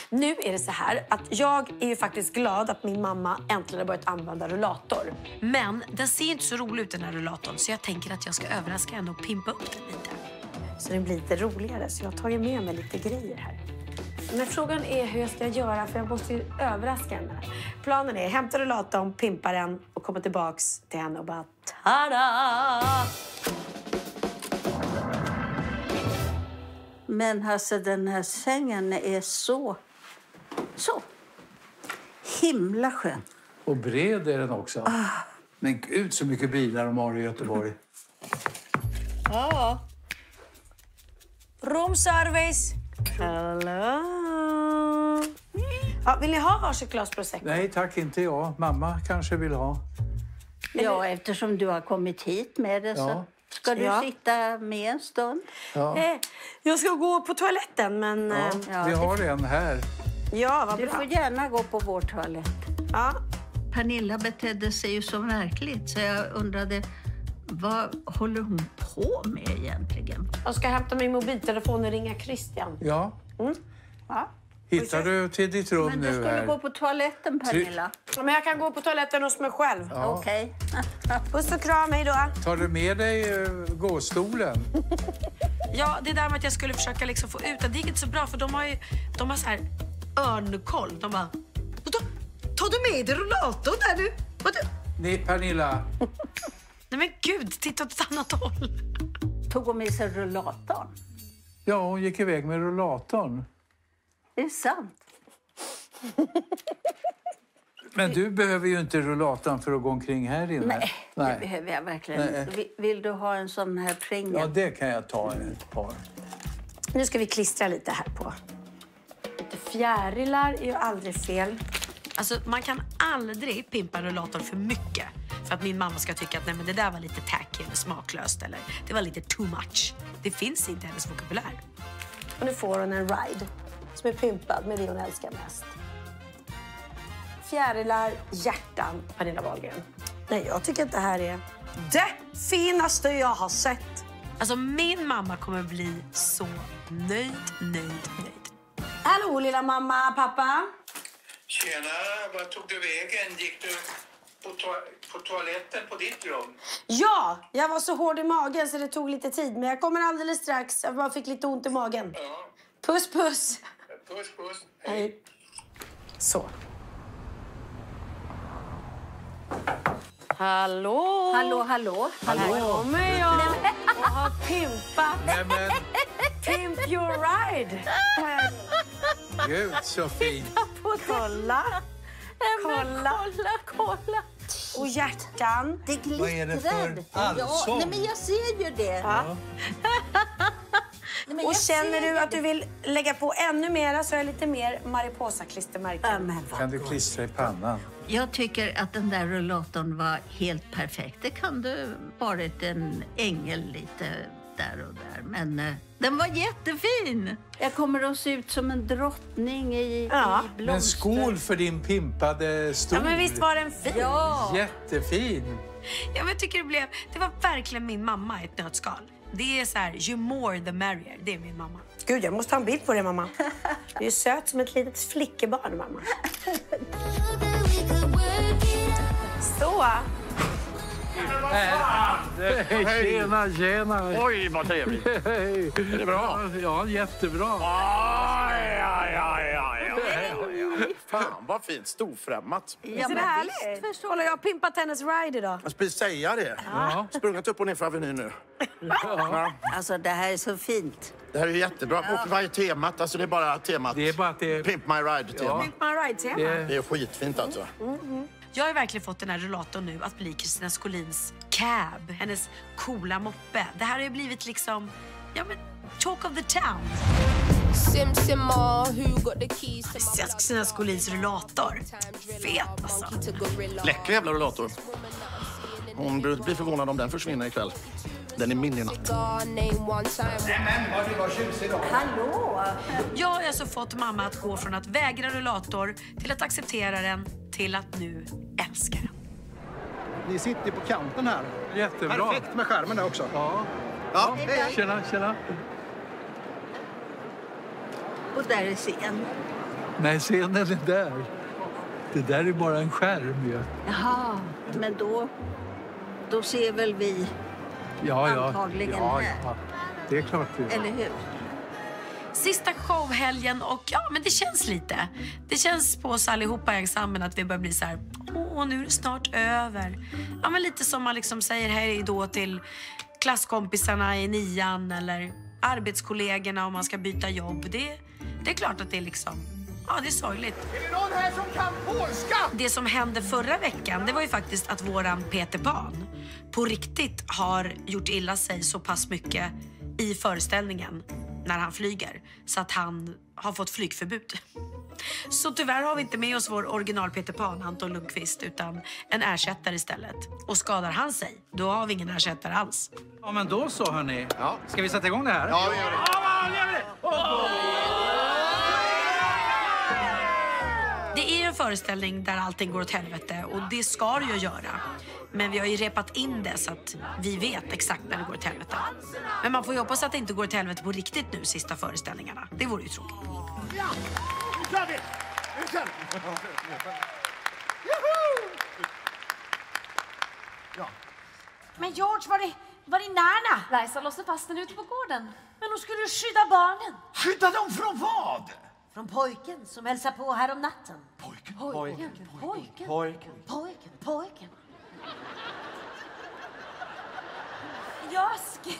Nu är det så här att jag är ju faktiskt glad att min mamma äntligen har börjat använda rullator. Men den ser inte så rolig ut, den här rullatorn, så jag tänker att jag ska överraska henne och pimpa upp den lite. Så den blir lite roligare, så jag har tagit med mig lite grejer här. Men frågan är hur jag ska göra, för jag måste ju överraska henne. Planen är hämta rullatorn, pimpa den och komma tillbaks till henne och bara tada! Men alltså, den här sängen är så himla skön. Och bred är den också. Men gud så mycket bilar de har i Göteborg. Ja. Roomservice. Hello. Ja, vill ni ha varsitt glas prosecco? Nej tack, inte jag. Mamma kanske vill ha. Ja, eftersom du har kommit hit med det så ska du sitta med en stund. Ja. Jag ska gå på toaletten, men... Vi har en här. Ja, vad Du bra. får gärna gå på vår toalett. Ja. Pernilla betedde sig ju så märkligt så jag undrade, vad håller hon på med egentligen? Jag ska hämta min mobiltelefon och ringa Christian. Ja. Ja. Hittar du till ditt rum Men nu du skulle här? gå på toaletten, Pernilla. Men jag kan gå på toaletten hos mig själv. Ja. Okej. Puss och kram, hej då. Tar du med dig gåstolen? Ja, det där med att jag skulle försöka liksom få ut den, det gick inte så bra, för de har så här örnkoll. De bara, tar du med dig rullatorn där nu? Nej, Pernilla. Nej men gud, titta åt ett annat håll. Tog hon med sig rullatorn? Ja, hon gick iväg med rullatorn. Är det sant? Men du behöver ju inte rullatorn för att gå omkring här inne. Nej, det behöver jag verkligen. Nej. Vill du ha en sån här pringa? Ja, det kan jag ta ett par. Nu ska vi klistra lite här på. Lite fjärilar är ju aldrig fel. Alltså, man kan aldrig pimpa en rullator för mycket. För att min mamma ska tycka att nej, men det där var lite tacky eller smaklöst. Eller det var lite too much. Det finns inte i hennes vokabulär. Och nu får hon en ride som är pimpad med det hon älskar mest. Fjärilar, hjärtan, Pernilla Wahlgren. Nej, jag tycker att det här är det finaste jag har sett. Alltså, min mamma kommer bli så nöjd. Hallå, lilla mamma, pappa. Tjena, vad tog du vägen? Gick du på toaletten på ditt rum? Ja, jag var så hård i magen så det tog lite tid. Men jag kommer alldeles strax. Jag bara fick lite ont i magen. Ja. Puss, puss. Puss. Hej. Så. Hallå? Hallå. Här kommer jag och har pimpat. Nej, men Pimp your ride. gud så fint. Kolla. Kolla. Och hjärtan. Det glittrar. Vad är det för allsång? Ja, nej, men jag ser ju det. Ja. Nej, men Och jag känner ser du ju att du vill lägga på ännu mera så är det lite mer Mariposa-klistermärken. Ja, men vad Kan du gott. klistra i pannan? Jag tycker att den där rullatorn var helt perfekt. Det kan du varit en ängel lite där och där. Men den var jättefin. Jag kommer att se ut som en drottning i blomster. Men skål för din pimpade stol. Ja, men visst var den fin? Ja. Jättefin. Ja, men jag tycker det var verkligen min mamma i ett nötskal. Det är så här, you more the merrier. Det är min mamma. Gud, jag måste ha en bild på det, mamma. Du är söt som ett litet flickebarn, mamma. Så. Tjena. Oj, vad trevligt. Hej. Är det bra? Ja, jättebra. Aj. Fan, vad fint. Storfrämmat. Ja, Är det men härligt? visst, Kolla, jag har pimpat hennes ride idag. Jag skulle säga det. Ja. Sprungit upp och ner för Avenyn nu. Ja. Alltså, det här är så fint. Det här är jättebra. Och vad är temat? Alltså det är bara temat. Det är bara att det är... Pimp My Ride-tema. Pimp my ride-tema. Det är skitfint alltså. Jag har verkligen fått den här rullatorn nu att bli Kristina Skolins cab. Hennes coola moppe. Det här har ju blivit liksom, ja men, talk of the town. Kristina Skolins rullator. Fet alltså. Läcker jävla rullator. Hon blir förvånad om den försvinner ikväll. Den är min i natt. Hallå! Jag har alltså fått mamma att gå från att vägra rullator till att acceptera den till att nu älska den. Ni sitter på kanten här. Jättebra. Perfekt med skärmen där också. Ja. Ja, hej. Tjena. Och där är scen. Nej, scenen är där. Det där är bara en skärm ju. Jaha, men då ser väl vi antagligen här. Ja, det är klart vi gör. Eller hur? Sista showhelgen och men det känns lite. Det känns på oss allihopa i ensemblen att vi börjar bli så här: nu är det snart över. Ja, men lite som man liksom säger hej då till klasskompisarna i 9:an eller arbetskollegorna om man ska byta jobb. Det är klart att det är liksom, det är sorgligt. Är det någon här som kan polska? Det som hände förra veckan, det var ju faktiskt att våran Peter Pan på riktigt har gjort illa sig så pass mycket i föreställningen när han flyger så att han har fått flygförbud. Så tyvärr har vi inte med oss vår original Peter Pan, Anton Lundqvist, utan en ersättare istället. Och skadar han sig, då har vi ingen ersättare alls. Ja, men då så, hörni. Ja. Ska vi sätta igång det här? Ja, vi gör det. Det är ju en föreställning där allting går åt helvete och det ska det ju göra. Men vi har ju repat in det så att vi vet exakt när det går åt helvete. Men man får ju hoppas att det inte går åt helvete på riktigt nu, sista föreställningarna. Det vore ju tråkigt. Ja, nu kör vi! Nu kör vi! Ja. Men George, var är Närna? Liza låste fast den ute på gården. Men hon skulle skydda barnen. Skydda dem från vad? Från pojken som hälsar på här om natten. Pojken. Jag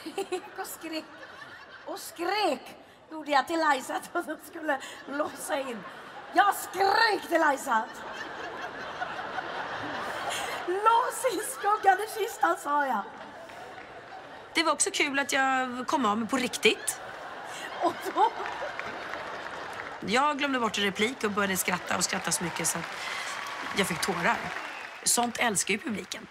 skrek gjorde jag till Liza att de skulle låsa in. Jag skrek till Liza. Lås in skuggan i kistan, sa jag. Det var också kul att jag kom av mig på riktigt. Och då... Jag glömde bort en replik och började skratta så mycket så att jag fick tårar. Sånt älskar ju publiken.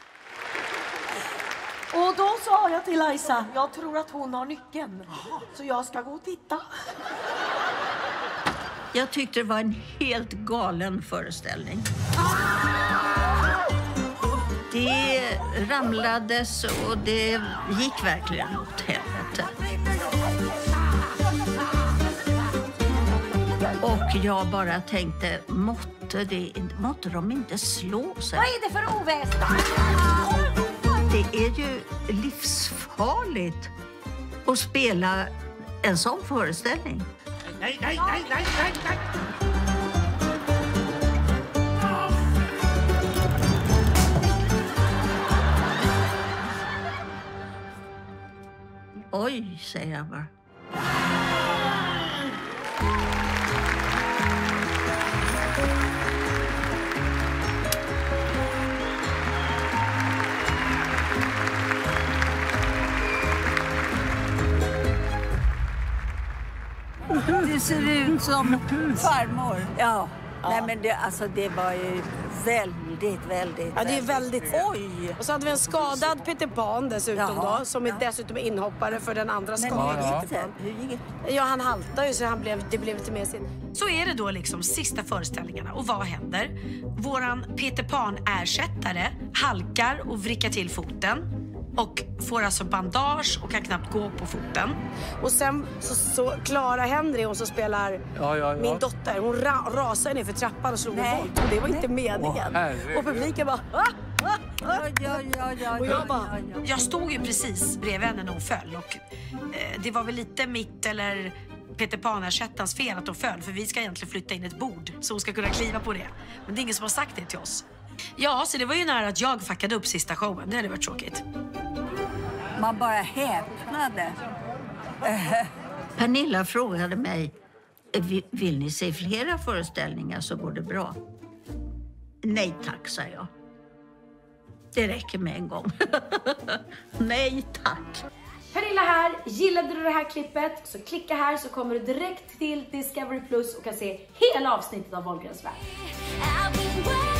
Och då sa jag till Liza, jag tror att hon har nyckeln. Så jag ska gå och titta. Jag tyckte det var en helt galen föreställning. Det ramlades och det gick verkligen åt helvete. Och jag bara tänkte, måtte de inte slå sig? Vad är det för oväsen? Det är ju livsfarligt att spela en sån föreställning. Nej. Oj, säger jag bara. Det ser ut som farmor. Ja. Nej, men det var ju väldigt... Ja, det är väldigt. Oj! Och så hade vi en skadad Peter Pan dessutom då, som är dessutom inhoppare för den andra skadade. Hur gick det? Ja, han haltade ju så det blev lite mer sin. Så är det då liksom sista föreställningarna. Och vad händer? Våran Peter Pan-ersättare halkar och vrickar till foten. Och får alltså bandage och kan knappt gå på foten. Och sen så Clara Henry, hon som spelar min dotter, hon rasade ner för trappan och slog en volt. Och det var inte meningen. Och publiken bara... Och jag bara... Jag stod ju precis bredvid henne när hon föll. Och det var väl lite mitt eller Peter Pan-ersättarens fel att hon föll. För vi ska egentligen flytta in ett bord så hon ska kunna kliva på det. Men det är ingen som har sagt det till oss. Ja, så det var ju nära att jag fuckade upp sista showen. Det hade varit tråkigt. Man bara häpnade. Pernilla frågade mig, vill ni se flera föreställningar så går det bra? Nej tack, sa jag. Det räcker med en gång. Nej tack. Pernilla här. Gillade du det här klippet så klicka här så kommer du direkt till Discovery Plus och kan se hela avsnittet av Wahlgrens värld.